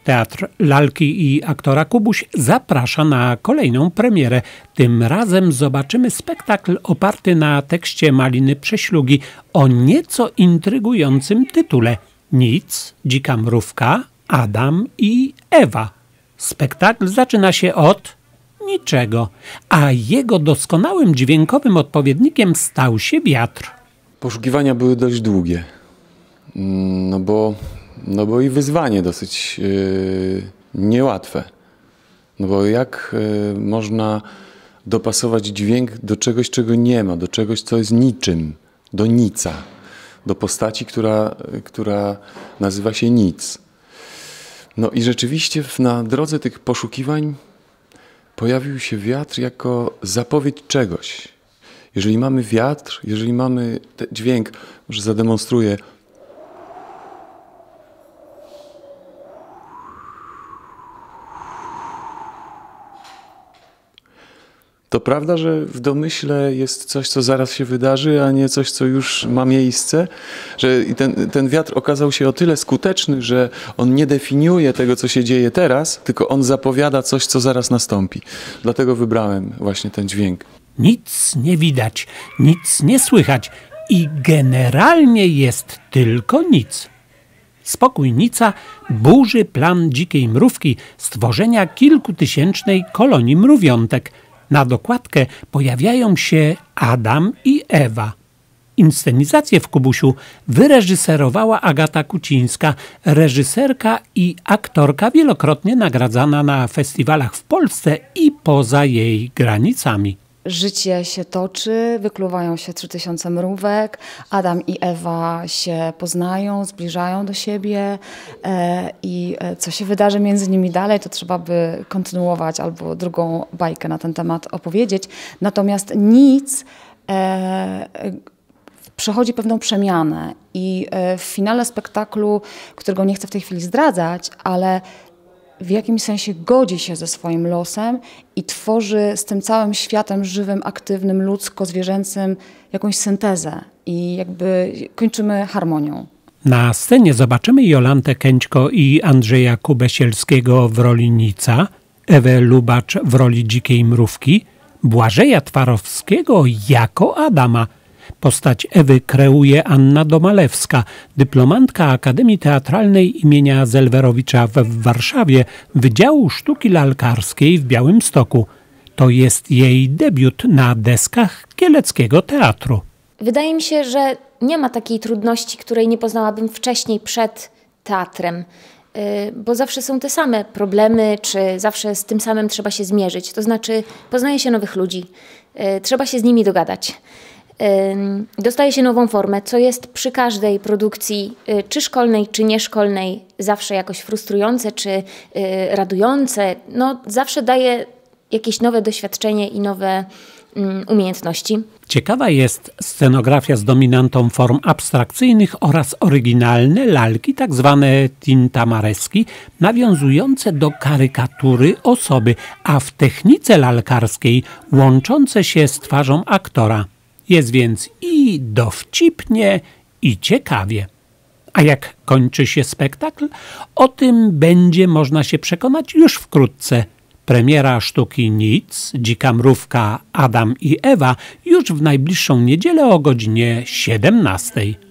Teatr Lalki i Aktora Kubuś zaprasza na kolejną premierę. Tym razem zobaczymy spektakl oparty na tekście Maliny Prześlugi o nieco intrygującym tytule Nic, Dzika Mrówka, Adam i Ewa. Spektakl zaczyna się od niczego, a jego doskonałym dźwiękowym odpowiednikiem stał się wiatr. Poszukiwania były dość długie, no bo i wyzwanie dosyć niełatwe. No bo jak można dopasować dźwięk do czegoś, czego nie ma, do czegoś, co jest niczym, do nica, do postaci, która nazywa się Nic. No i rzeczywiście na drodze tych poszukiwań pojawił się wiatr jako zapowiedź czegoś. Jeżeli mamy wiatr, jeżeli mamy ten dźwięk, może zademonstruję. To prawda, że w domyśle jest coś, co zaraz się wydarzy, a nie coś, co już ma miejsce? Że ten wiatr okazał się o tyle skuteczny, że on nie definiuje tego, co się dzieje teraz, tylko on zapowiada coś, co zaraz nastąpi. Dlatego wybrałem właśnie ten dźwięk. Nic nie widać, nic nie słychać i generalnie jest tylko nic. Spokój Nica burzy plan dzikiej mrówki stworzenia kilkutysięcznej kolonii mrówiątek. Na dokładkę pojawiają się Adam i Ewa. Inscenizację w Kubusiu wyreżyserowała Agata Kucińska, reżyserka i aktorka wielokrotnie nagradzana na festiwalach w Polsce i poza jej granicami. Życie się toczy, wykluwają się 3000 mrówek, Adam i Ewa się poznają, zbliżają do siebie i co się wydarzy między nimi dalej, to trzeba by kontynuować albo drugą bajkę na ten temat opowiedzieć. Natomiast Nic przechodzi pewną przemianę i w finale spektaklu, którego nie chcę w tej chwili zdradzać, ale w jakimś sensie godzi się ze swoim losem i tworzy z tym całym światem żywym, aktywnym, ludzko-zwierzęcym jakąś syntezę i jakby kończymy harmonią. Na scenie zobaczymy Jolantę Kęćko i Andrzeja Kubesielskiego w roli Nica, Ewę Lubacz w roli dzikiej mrówki, Błażeja Twarowskiego jako Adama. Postać Ewy kreuje Anna Domalewska, dyplomantka Akademii Teatralnej imienia Zelwerowicza w Warszawie, Wydziału Sztuki Lalkarskiej w Białymstoku. To jest jej debiut na deskach Kieleckiego Teatru. Wydaje mi się, że nie ma takiej trudności, której nie poznałabym wcześniej przed teatrem, bo zawsze są te same problemy, czy zawsze z tym samym trzeba się zmierzyć. To znaczy poznaje się nowych ludzi, trzeba się z nimi dogadać. Dostaje się nową formę, co jest przy każdej produkcji, czy szkolnej, czy nieszkolnej, zawsze jakoś frustrujące, czy radujące. No, zawsze daje jakieś nowe doświadczenie i nowe umiejętności. Ciekawa jest scenografia z dominantą form abstrakcyjnych oraz oryginalne lalki, tak zwane tintamareski, nawiązujące do karykatury osoby, a w technice lalkarskiej łączące się z twarzą aktora. Jest więc i dowcipnie, i ciekawie. A jak kończy się spektakl? O tym będzie można się przekonać już wkrótce. Premiera sztuki Nic, Dzika Mrówka, Adam i Ewa już w najbliższą niedzielę o godzinie 17.